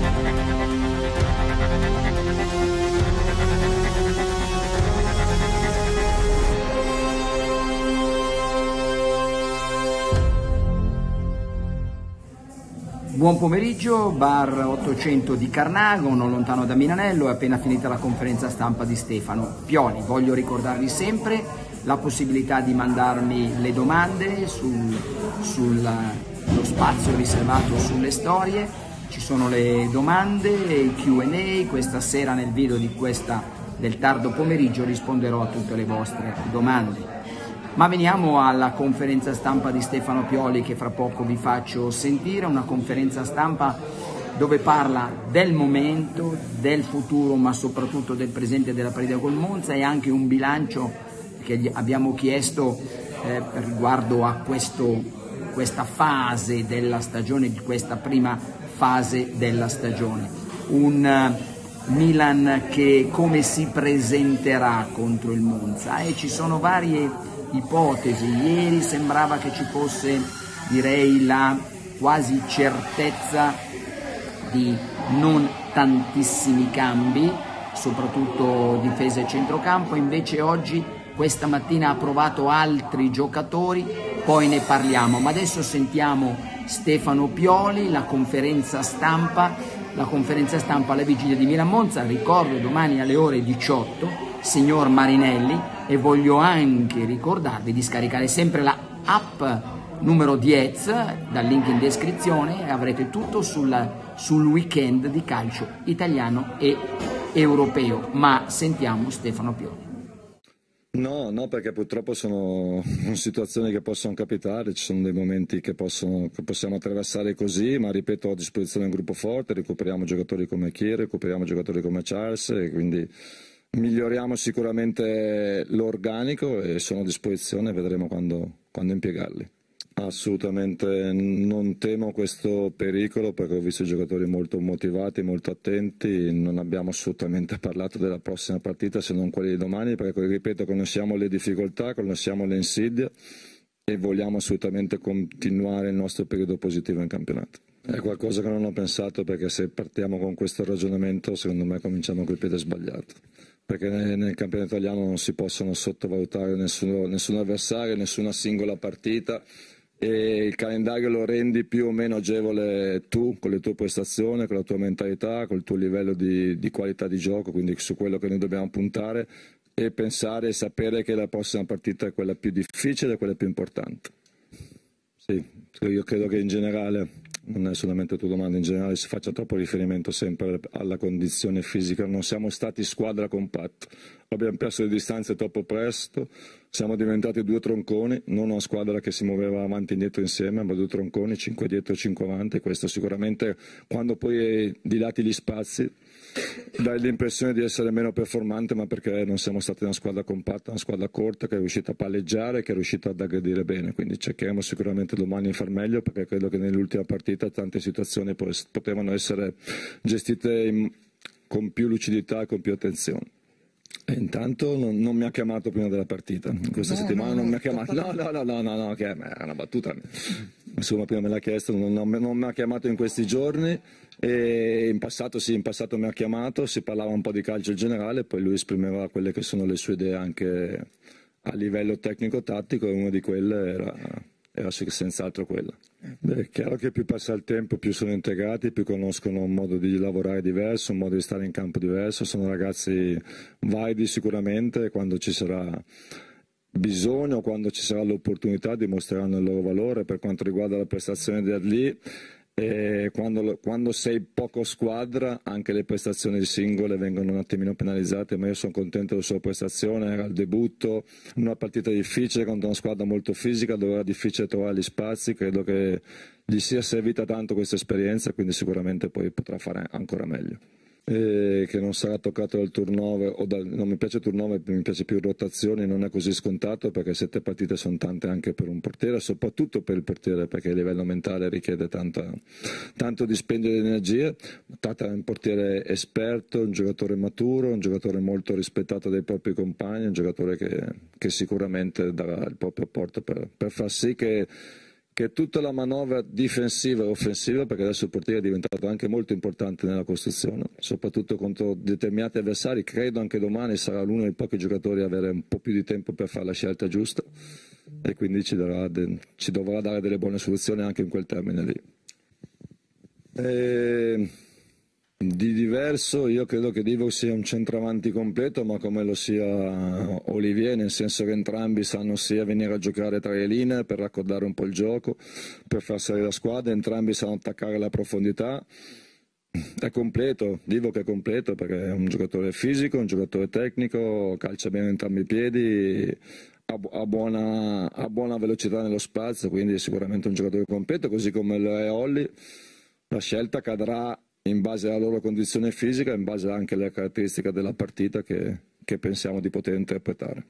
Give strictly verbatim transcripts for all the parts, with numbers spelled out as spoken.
Buon pomeriggio, bar ottocento di Carnago, non lontano da Milanello. È appena finita la conferenza stampa di Stefano Pioli. Voglio ricordarvi sempre la possibilità di mandarmi le domande sul, sullo spazio riservato sulle storie. Ci sono le domande, il Q and A. Questa sera nel video di questa, del tardo pomeriggio risponderò a tutte le vostre domande. Ma veniamo alla conferenza stampa di Stefano Pioli che fra poco vi faccio sentire, una conferenza stampa dove parla del momento, del futuro, ma soprattutto del presente della partita col Monza, e anche un bilancio che gli abbiamo chiesto eh, riguardo a questo, questa fase della stagione, di questa prima fase della stagione. Un uh, Milan che come si presenterà contro il Monza, e ci sono varie ipotesi. Ieri sembrava che ci fosse, direi, la quasi certezza di non tantissimi cambi, soprattutto difesa e centrocampo. Invece oggi, questa mattina, ha provato altri giocatori, poi ne parliamo. Ma adesso sentiamo Stefano Pioli, la conferenza stampa, la conferenza stampa alla vigilia di Milan-Monza. Ricordo, domani alle ore diciotto, signor Marinelli, e voglio anche ricordarvi di scaricare sempre la app numero dieci dal link in descrizione, e avrete tutto sul, sul weekend di calcio italiano e europeo. Ma sentiamo Stefano Pioli. No, no, perché purtroppo sono situazioni che possono capitare, ci sono dei momenti che, possono, che possiamo attraversare così, ma ripeto, ho a disposizione un gruppo forte, recuperiamo giocatori come Chier, recuperiamo giocatori come Charles, e quindi miglioriamo sicuramente l'organico e sono a disposizione, vedremo quando, quando impiegarli. Assolutamente non temo questo pericolo, perché ho visto giocatori molto motivati, molto attenti. Non abbiamo assolutamente parlato della prossima partita, se non quella di domani, perché ripeto, conosciamo le difficoltà, conosciamo le insidie e vogliamo assolutamente continuare il nostro periodo positivo in campionato. È qualcosa che non ho pensato, perché se partiamo con questo ragionamento secondo me cominciamo col piede sbagliato, perché nel, nel campionato italiano non si possono sottovalutare nessuno, nessun avversario, nessuna singola partita, e il calendario lo rendi più o meno agevole tu, con le tue prestazioni, con la tua mentalità, col tuo livello di, di qualità di gioco, quindi su quello che noi dobbiamo puntare e pensare e sapere che la prossima partita è quella più difficile e quella più importante. Sì, io credo che in generale, non è solamente tua domanda, in generale si faccia troppo riferimento sempre alla condizione fisica. Non siamo stati squadra compatta, abbiamo perso le distanze troppo presto, siamo diventati due tronconi, non una squadra che si muoveva avanti e indietro insieme, ma due tronconi, cinque dietro e cinque avanti. Questo sicuramente, quando poi dilati gli spazi, dai l'impressione di essere meno performante, ma perché non siamo stati una squadra compatta, una squadra corta che è riuscita a palleggiare, che è riuscita ad aggredire bene. Quindi cercheremo sicuramente domani di far meglio, perché credo che nell'ultima partita tante situazioni potevano essere gestite in, con più lucidità e con più attenzione. E intanto non, non mi ha chiamato prima della partita, questa no, settimana no, non mi ha chiamato, no no no no no, no che è una battuta, insomma prima me l'ha chiesto, non, non, non mi ha chiamato in questi giorni, e in passato sì, in passato mi ha chiamato, si parlava un po' di calcio in generale, poi lui esprimeva quelle che sono le sue idee anche a livello tecnico-tattico, e una di quelle era, era senz'altro quella. Beh, è chiaro che più passa il tempo, più sono integrati, più conoscono un modo di lavorare diverso, un modo di stare in campo diverso. Sono ragazzi validi sicuramente, quando ci sarà bisogno, quando ci sarà l'opportunità, dimostreranno il loro valore. Per quanto riguarda la prestazione di Adli, e quando, quando sei poco squadra anche le prestazioni singole vengono un attimino penalizzate, ma io sono contento della sua prestazione. Era il debutto, una partita difficile contro una squadra molto fisica dove era difficile trovare gli spazi. Credo che gli sia servita tanto questa esperienza, quindi sicuramente poi potrà fare ancora meglio. E che non sarà toccato dal turnover, o dal, non mi piace il turnover, mi piace più rotazioni, non è così scontato, perché sette partite sono tante anche per un portiere, soprattutto per il portiere, perché a livello mentale richiede tanta, tanto dispendio di energie. Tata è un portiere esperto, un giocatore maturo, un giocatore molto rispettato dai propri compagni, un giocatore che, che sicuramente darà il proprio apporto per, per far sì che che tutta la manovra difensiva e offensiva, perché adesso il portiere è diventato anche molto importante nella costruzione, soprattutto contro determinati avversari. Credo anche domani sarà uno dei pochi giocatori a avere un po' più di tempo per fare la scelta giusta, e quindi ci, darà de- ci dovrà dare delle buone soluzioni anche in quel termine lì. E... Di diverso io credo che Divock sia un centravanti completo, ma come lo sia Olivier, nel senso che entrambi sanno sia venire a giocare tra le linee per raccordare un po' il gioco, per far salire la squadra, entrambi sanno attaccare la profondità. È completo, Divock è completo perché è un giocatore fisico, un giocatore tecnico, calcia bene entrambi i piedi, ha, ha, buona, ha buona velocità nello spazio, quindi è sicuramente un giocatore completo, così come lo è Olli. La scelta cadrà in base alla loro condizione fisica, in base anche alle caratteristiche della partita che, che pensiamo di poter interpretare.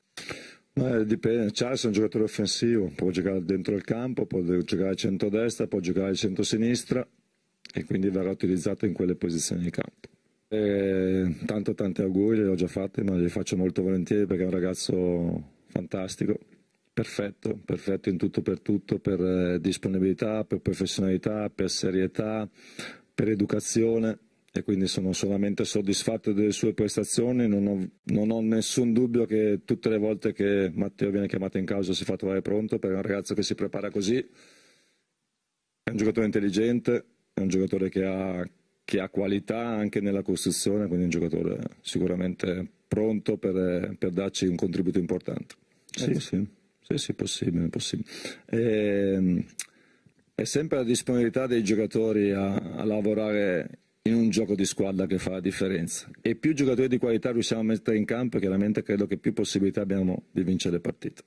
Ma dipende, Charles è un giocatore offensivo, può giocare dentro il campo, può giocare a centrodestra, può giocare a centrosinistra e quindi verrà utilizzato in quelle posizioni di campo. E tanto tanti auguri, li ho già fatti, ma li faccio molto volentieri perché è un ragazzo fantastico, perfetto, perfetto in tutto per tutto, per eh, disponibilità, per professionalità, per serietà, per educazione, e quindi sono solamente soddisfatto delle sue prestazioni. Non ho, non ho nessun dubbio che tutte le volte che Matteo viene chiamato in causa si fa trovare pronto, perché è un ragazzo che si prepara così, è un giocatore intelligente, è un giocatore che ha, che ha qualità anche nella costruzione, quindi è un giocatore sicuramente pronto per, per darci un contributo importante. Sì, sì, sì, sì, possibile, possibile. E, è sempre la disponibilità dei giocatori a, a lavorare in un gioco di squadra che fa la differenza, e più giocatori di qualità riusciamo a mettere in campo, chiaramente credo che più possibilità abbiamo di vincere le partite.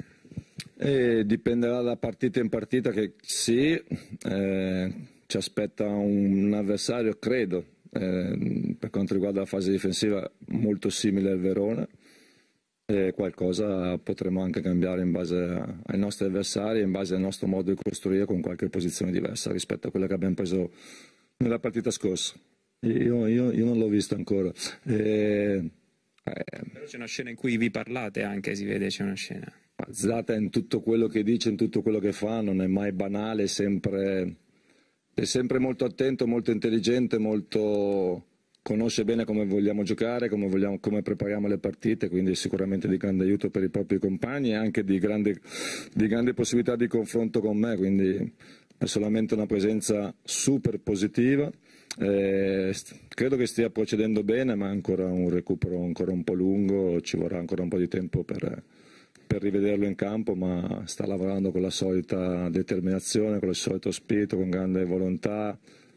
E dipenderà da partita in partita, che sì, eh, ci aspetta un, un avversario, credo, eh, per quanto riguarda la fase difensiva, molto simile al Verona. E qualcosa potremo anche cambiare in base ai nostri avversari, in base al nostro modo di costruire, con qualche posizione diversa rispetto a quella che abbiamo preso nella partita scorsa. Io, io, io non l'ho visto ancora. E, eh, Però c'è una scena in cui vi parlate anche, si vede, c'è una scena. Zlatan in tutto quello che dice, in tutto quello che fa, non è mai banale, è sempre, è sempre molto attento, molto intelligente, molto... conosce bene come vogliamo giocare, come, vogliamo, come prepariamo le partite, quindi è sicuramente di grande aiuto per i propri compagni e anche di grande, di grande possibilità di confronto con me, quindi è solamente una presenza super positiva. Eh, credo che stia procedendo bene, ma è ancora un recupero ancora un po' lungo, ci vorrà ancora un po' di tempo per, per rivederlo in campo, ma sta lavorando con la solita determinazione, con il solito spirito, con grande volontà.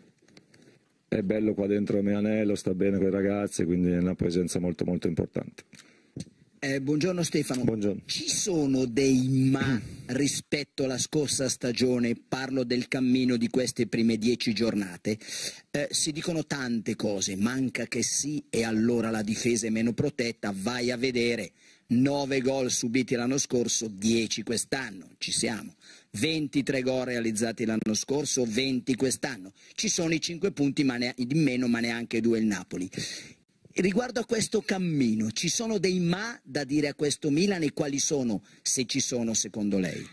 È bello qua dentro a Milanello, sta bene con i ragazzi, quindi è una presenza molto molto importante. Eh, buongiorno Stefano, buongiorno. Ci sono dei ma rispetto alla scorsa stagione? Parlo del cammino di queste prime dieci giornate. Eh, si dicono tante cose, manca che sì e allora la difesa è meno protetta, vai a vedere, nove gol subiti l'anno scorso, dieci quest'anno, ci siamo. ventitré gol realizzati l'anno scorso, venti quest'anno. Ci sono i cinque punti ma ne, di meno, ma neanche due il Napoli. Riguardo a questo cammino, ci sono dei ma da dire a questo Milan, e quali sono, se ci sono, secondo lei?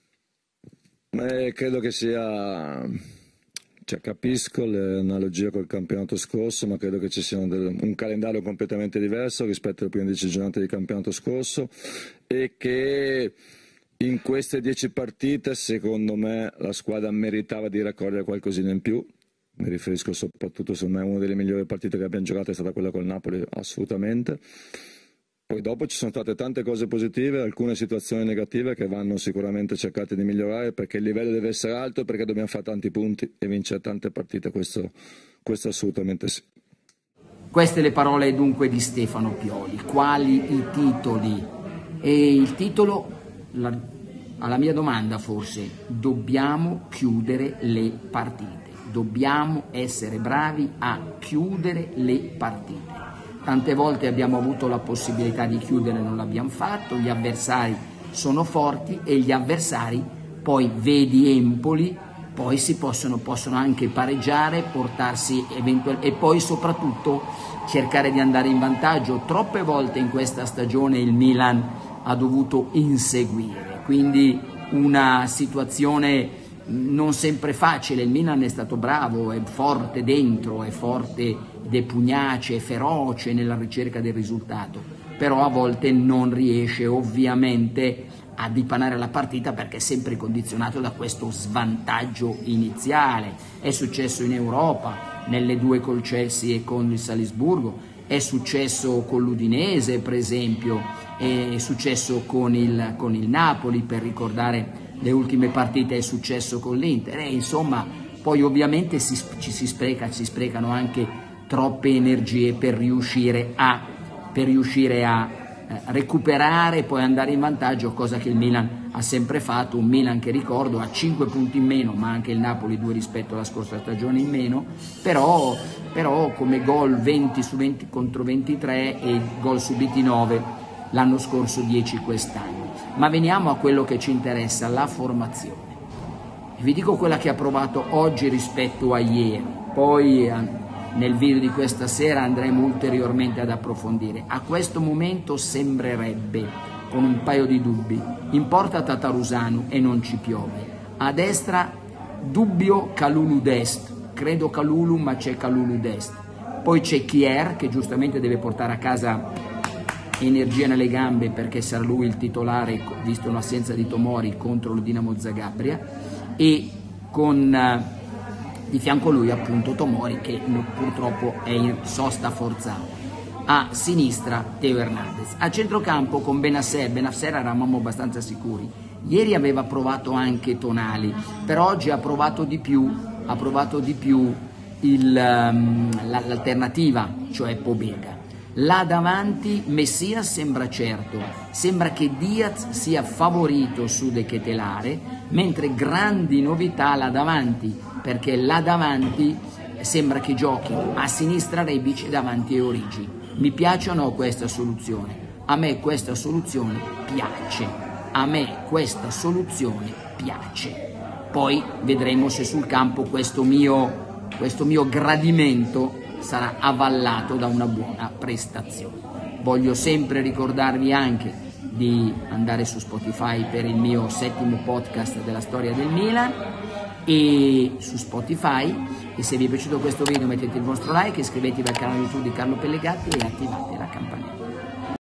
Eh, credo che sia... Cioè, capisco l'analogia col campionato scorso, ma credo che ci sia un, un calendario completamente diverso rispetto alle prime dieci giornate di campionato scorso, e che... in queste dieci partite, secondo me, la squadra meritava di raccogliere qualcosina in più. Mi riferisco soprattutto, secondo me, una delle migliori partite che abbiamo giocato è stata quella col Napoli, assolutamente. Poi dopo ci sono state tante cose positive, alcune situazioni negative che vanno sicuramente cercate di migliorare, perché il livello deve essere alto, perché dobbiamo fare tanti punti e vincere tante partite, questo, questo assolutamente sì. Queste le parole dunque di Stefano Pioli. Quali i titoli? E il titolo... La, alla mia domanda forse, dobbiamo chiudere le partite, dobbiamo essere bravi a chiudere le partite. Tante volte abbiamo avuto la possibilità di chiudere e non l'abbiamo fatto, gli avversari sono forti e gli avversari, poi vedi Empoli, poi si possono, possono anche pareggiare, portarsi eventualmente, e poi soprattutto cercare di andare in vantaggio. Troppe volte in questa stagione il Milan ha dovuto inseguire, quindi una situazione non sempre facile. Il Milan è stato bravo, è forte dentro, è forte ed è pugnace, è feroce nella ricerca del risultato, però a volte non riesce ovviamente a dipanare la partita perché è sempre condizionato da questo svantaggio iniziale. È successo in Europa, nelle due col Chelsea e con il Salisburgo, è successo con l'Udinese per esempio, è successo con il, con il Napoli, per ricordare le ultime partite, è successo con l'Inter, e insomma poi ovviamente si, ci si spreca, si sprecano anche troppe energie per riuscire a, per riuscire a eh, recuperare e poi andare in vantaggio, cosa che il Milan ha sempre fatto, un Milan che ricordo ha cinque punti in meno, ma anche il Napoli due rispetto alla scorsa stagione in meno, però, però come gol venti su venti contro ventitré e gol subiti nove l'anno scorso, dieci quest'anno. Ma veniamo a quello che ci interessa, la formazione. Vi dico quella che ha provato oggi rispetto a ieri, poi nel video di questa sera andremo ulteriormente ad approfondire. A questo momento sembrerebbe, con un paio di dubbi, in porta Tatarusanu e non ci piove. A destra dubbio Kalulu Dest, credo Kalulu ma c'è Kalulu Dest. Poi c'è Kier che giustamente deve portare a casa energia nelle gambe perché sarà lui il titolare visto l'assenza di Tomori contro il Dinamo Zagabria, e con uh, di fianco a lui appunto Tomori che purtroppo è in sosta forzata. A sinistra Teo Hernandez, a centrocampo con Benasser. Benasser eravamo abbastanza sicuri, ieri aveva provato anche Tonali, però oggi ha provato di più ha provato di più il, um, l'alternativa, cioè Pobega. Là davanti Messias sembra certo, sembra che Diaz sia favorito su De Ketelare, mentre grandi novità là davanti, perché là davanti sembra che giochi a sinistra Rebic e davanti a Origi. Mi piace o no questa soluzione? A me questa soluzione piace, a me questa soluzione piace. Poi vedremo se sul campo questo mio, questo mio gradimento sarà avallato da una buona prestazione. Voglio sempre ricordarvi anche di andare su Spotify per il mio settimo podcast della storia del Milan, e su Spotify, e se vi è piaciuto questo video mettete il vostro like, iscrivetevi al canale YouTube di Carlo Pellegatti e attivate la campanella.